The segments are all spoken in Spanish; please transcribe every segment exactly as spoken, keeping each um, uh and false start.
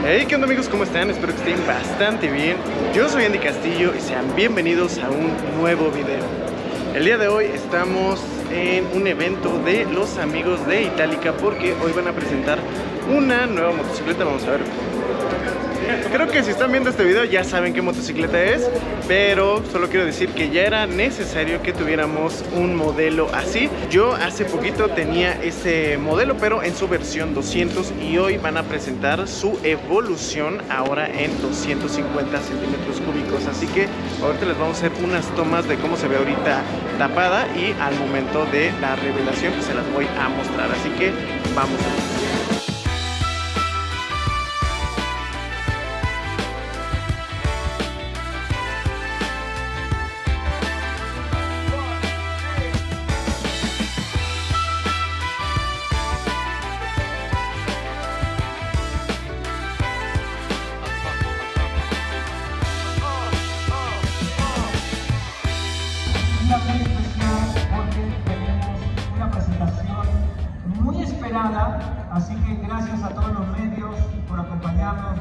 Hey, ¿qué onda amigos? ¿Cómo están? Espero que estén bastante bien. Yo soy Andy Castillo y sean bienvenidos a un nuevo video. El día de hoy estamos en un evento de los amigos de Itálica porque hoy van a presentar una nueva motocicleta. Vamos a ver. Creo que si están viendo este video ya saben qué motocicleta es, pero solo quiero decir que ya era necesario que tuviéramos un modelo así. Yo hace poquito tenía ese modelo, pero en su versión doscientos, y hoy van a presentar su evolución ahora en doscientos cincuenta centímetros cúbicos. Así que ahorita les vamos a hacer unas tomas de cómo se ve ahorita tapada, y al momento de la revelación pues se las voy a mostrar. Así que vamos a ver. Muy esperada, así que gracias a todos los medios por acompañarnos.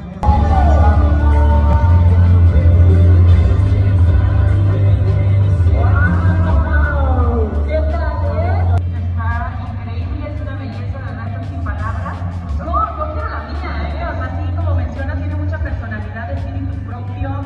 ¡Wow! ¿Qué tal, eh? Está increíble, es una belleza, la verdad, sin palabras. Yo, yo quiero la mía, ¿eh? O sea, así como mencionas, tiene mucha personalidad, espíritu propio.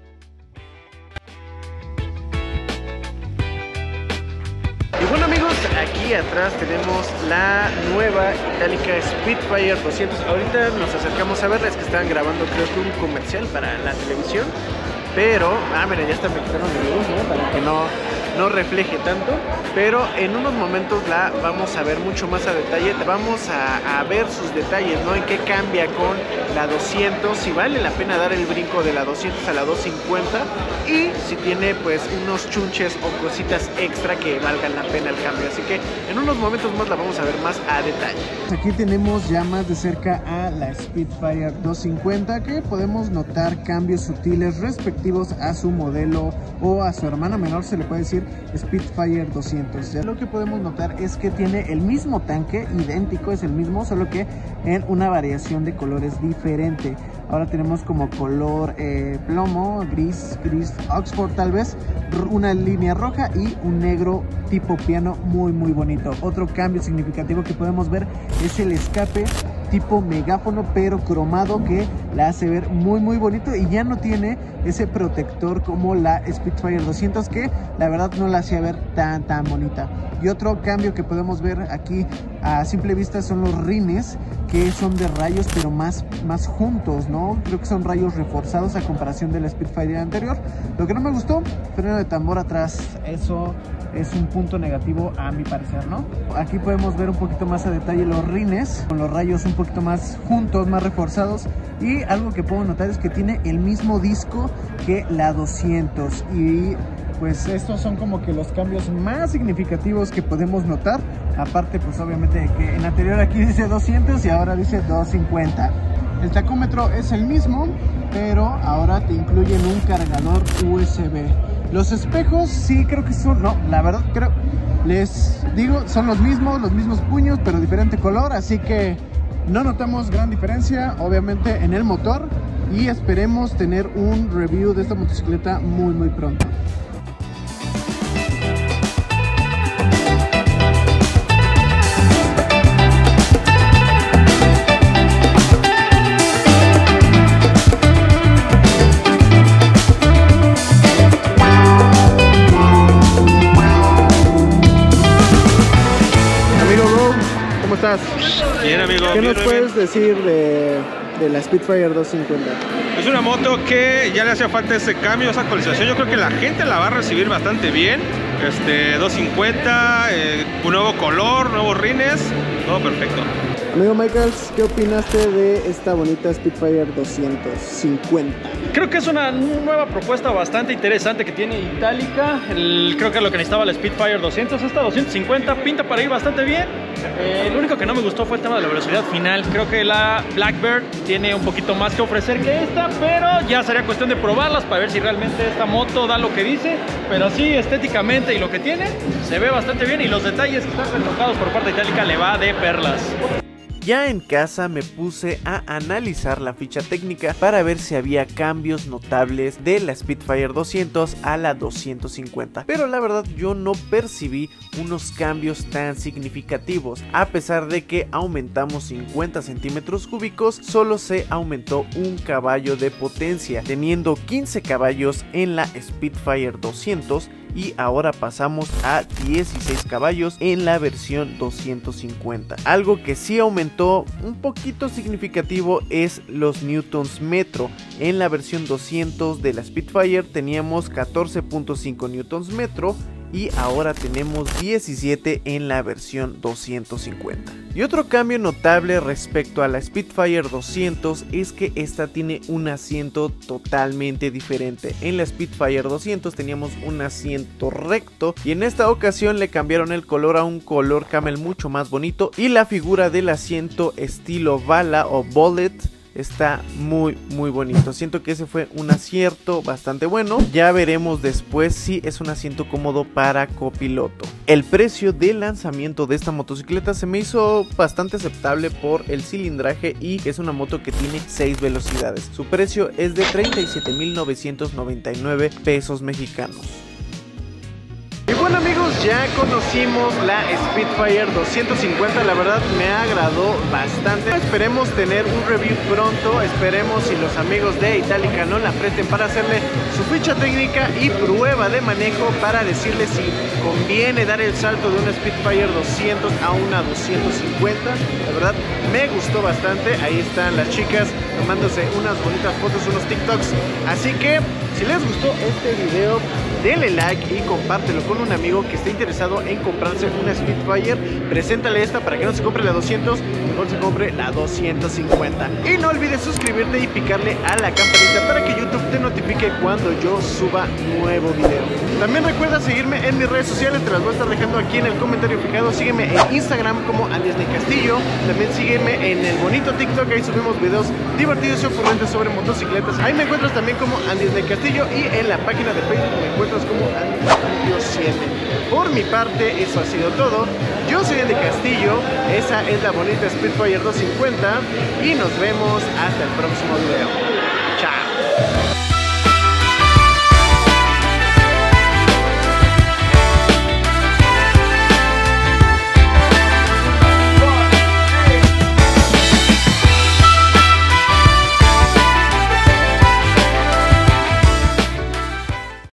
Y bueno amigos, aquí atrás tenemos la nueva Itálica Spitfire doscientos. Ahorita nos acercamos a verla, es que estaban grabando creo que un comercial para la televisión. Pero, ah mira, ya está me quitaron el luz, ¿no? Para que no, no refleje tanto. Pero en unos momentos la vamos a ver mucho más a detalle. Vamos a, a ver sus detalles, ¿no? En qué cambia con la doscientos, si vale la pena dar el brinco de la doscientos a la doscientos cincuenta, y si tiene pues unos chunches o cositas extra que valgan la pena el cambio. Así que en unos momentos más la vamos a ver más a detalle. Aquí tenemos ya más de cerca a la Spitfire doscientos cincuenta, que podemos notar cambios sutiles respectivos a su modelo o a su hermana menor, se le puede decir Spitfire doscientos. Ya lo que podemos notar es que tiene el mismo tanque, idéntico, es el mismo, solo que en una variación de colores diferente. Ahora tenemos como color eh, plomo, gris, gris Oxford tal vez, una línea roja y un negro tipo piano muy muy bonito. Otro cambio significativo que podemos ver es el escape tipo megáfono pero cromado, que la hace ver muy muy bonito, y ya no tiene ese protector como la Spitfire doscientos, que la verdad no la hacía ver tan tan bonita. Y otro cambio que podemos ver aquí a simple vista son los rines, que son de rayos pero más, más juntos, ¿no? Creo que son rayos reforzados a comparación de la Spitfire anterior. Lo que no me gustó, freno de tambor atrás, eso es un punto negativo a mi parecer, ¿no? Aquí podemos ver un poquito más a detalle los rines, con los rayos un poquito más juntos, más reforzados. Y algo que puedo notar es que tiene el mismo disco que la doscientos, y pues estos son como que los cambios más significativos que podemos notar. Aparte pues obviamente de que en anterior aquí dice doscientos y ahora dice doscientos cincuenta. El tacómetro es el mismo, pero ahora te incluyen un cargador U S B. Los espejos sí creo que son, no, la verdad creo, les digo, son los mismos, los mismos puños, pero diferente color, así que no notamos gran diferencia obviamente en el motor, y esperemos tener un review de esta motocicleta muy muy pronto. ¿Cómo estás? Bien, amigo. ¿Qué bien, nos bien, puedes bien. decir de, de la Spitfire doscientos cincuenta? Es una moto que ya le hacía falta ese cambio, esa actualización. Yo creo que la gente la va a recibir bastante bien. Este, doscientos cincuenta, eh, un nuevo color, nuevos rines, todo perfecto. Amigo Michaels, ¿qué opinaste de esta bonita Spitfire doscientos cincuenta? Creo que es una nueva propuesta bastante interesante que tiene Itálica. El, creo que lo que necesitaba la Spitfire doscientos, esta doscientos cincuenta pinta para ir bastante bien. Eh, lo único que no me gustó fue el tema de la velocidad final. Creo que la Blackbird tiene un poquito más que ofrecer que esta, pero ya sería cuestión de probarlas para ver si realmente esta moto da lo que dice. Pero sí, estéticamente y lo que tiene, se ve bastante bien, y los detalles que están retocados por parte de Itálica le va de perlas. Ya en casa me puse a analizar la ficha técnica para ver si había cambios notables de la Spitfire doscientos a la doscientos cincuenta, pero la verdad yo no percibí unos cambios tan significativos. A pesar de que aumentamos cincuenta centímetros cúbicos, solo se aumentó un caballo de potencia, teniendo quince caballos en la Spitfire doscientos y ahora pasamos a dieciséis caballos en la versión doscientos cincuenta. Algo que sí aumentó un poquito significativo es los newtons metro. En la versión doscientos de la Spitfire teníamos catorce punto cinco newtons metro y ahora tenemos diecisiete en la versión doscientos cincuenta. Y otro cambio notable respecto a la Spitfire doscientos es que esta tiene un asiento totalmente diferente. En la Spitfire doscientos teníamos un asiento recto y en esta ocasión le cambiaron el color a un color camel mucho más bonito, y la figura del asiento estilo bala o bullet está muy muy bonito. Siento que ese fue un acierto bastante bueno. Ya veremos después si es un asiento cómodo para copiloto. El precio de lanzamiento de esta motocicleta se me hizo bastante aceptable por el cilindraje y que es una moto que tiene seis velocidades. Su precio es de treinta y siete mil novecientos noventa y nueve pesos mexicanos. Y bueno amigos, ya conocimos la Spitfire doscientos cincuenta, la verdad me agradó bastante. Esperemos tener un review pronto, esperemos si los amigos de Itálica no la presten para hacerle su ficha técnica y prueba de manejo para decirles si conviene dar el salto de una Spitfire doscientos a una doscientos cincuenta. La verdad me gustó bastante, ahí están las chicas tomándose unas bonitas fotos, unos TikToks. Así que si les gustó este video, denle like y compártelo con un amigo que esté interesado en comprarse una Spitfire. Preséntale esta para que no se compre la doscientos, mejor se compre la doscientos cincuenta. Y no olvides suscribirte y picarle a la campanita para que YouTube te notifique cuando yo suba nuevo video. También recuerda seguirme en mis redes sociales, te las voy a estar dejando aquí en el comentario fijado. Sígueme en Instagram como Andisney Castillo. También sígueme en el bonito TikTok, ahí subimos videos divertidos y ocurrentes sobre motocicletas. Ahí me encuentras también como Andisney Castillo, y en la página de Facebook me encuentras como Andy Castillo siete. Por mi parte, eso ha sido todo. Yo soy Andy Castillo, esa es la bonita Spitfire doscientos cincuenta y nos vemos hasta el próximo video.